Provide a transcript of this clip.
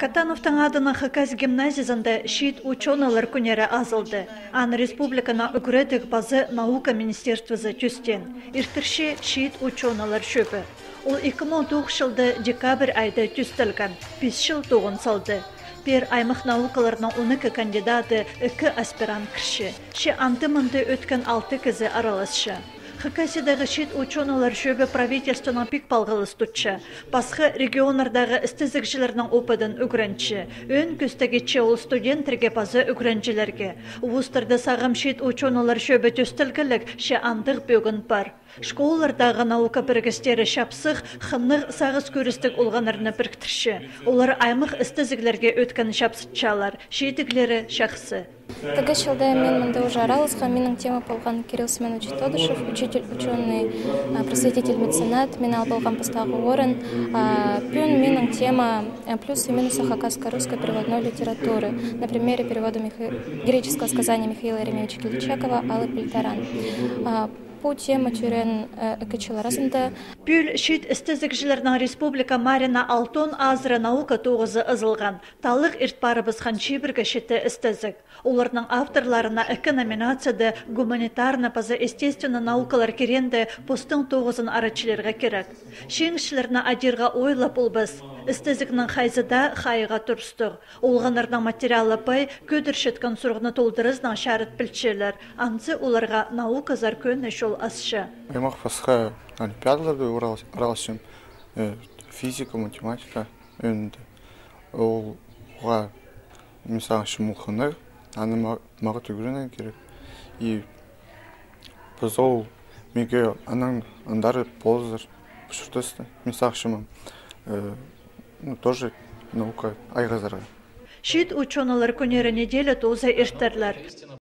Катановтың адына Хакас гимназиясында шит ученалар күнері азылды. Ан республикана үгіредік базы наука министерствозы түстен. Иртірші шит ученалар шөпі. Ол 2009 жылды декабрь айды түстілген, 5 жыл тоғын салды. Пер аймақ наукаларына 12 кандидаты, 2 аспирант кірші. Ши анты-мынты өткен 6 кізі араласшы. Хакасидағы шет ученалар шөбі правительствоның пик балғылыс тұтшы. Басқы регионардағы істізікшілерінің опыдын үгірінші. Өн көстегетші ол студенттерге базы үгіріншілерге. Уыстырды сағым шет ученалар шөбі төстілгілік ше андық бөгін бар. Школалардағы наука біргістері шапсық, қынық сағыз көрістік олғанарыны біріктірші. Олар аймық істізіклерге өткен шапсытшалар, шетіклері шақсы. Тага жылда мен мында уже араласқа, менің тема болған Кирилл Семенович Тодышев, учитель, ученый, просветитель, меценат, мен ал болған постағы орын. Пюн менің тема плюс и минусы хакаско-русской переводной литературы. На примере перевода греческого сказания Михаила Еремеевича Киличакова «Аллы Пельтаран». По тема түрен экачылар арасында. Пүл шит істізікшілерінің республика Марина Алтон азыры наука тоғызы ызылған. Талық иртбарыбызған шебіргі шеті істізік. Оларының авторларына 2 номинацияды гуманитарны пазы естественно наукалар керенді постың тоғызын арачыларға керек. Шеңшілеріні адирға ойлап олбыз. Істізікнің қайзыда қайыға тұрстық. Олғанырның материалы пай көдіршеткен сұрғыны толдырызның шарыт білчелер. Анцы оларға наука зар көнне шол асшы. Аймақ басқа олимпиадаларды араласым. Физика, математика өнді. Олға мысалы шымылқыныр, аны мағыт үгірінен керек. И біз ол меге анаң андары ползыр пұшыртысты. Мысалы шымым. Тоже наука айғазарға. Шит ученалар күнері неделі тоза ештерлер.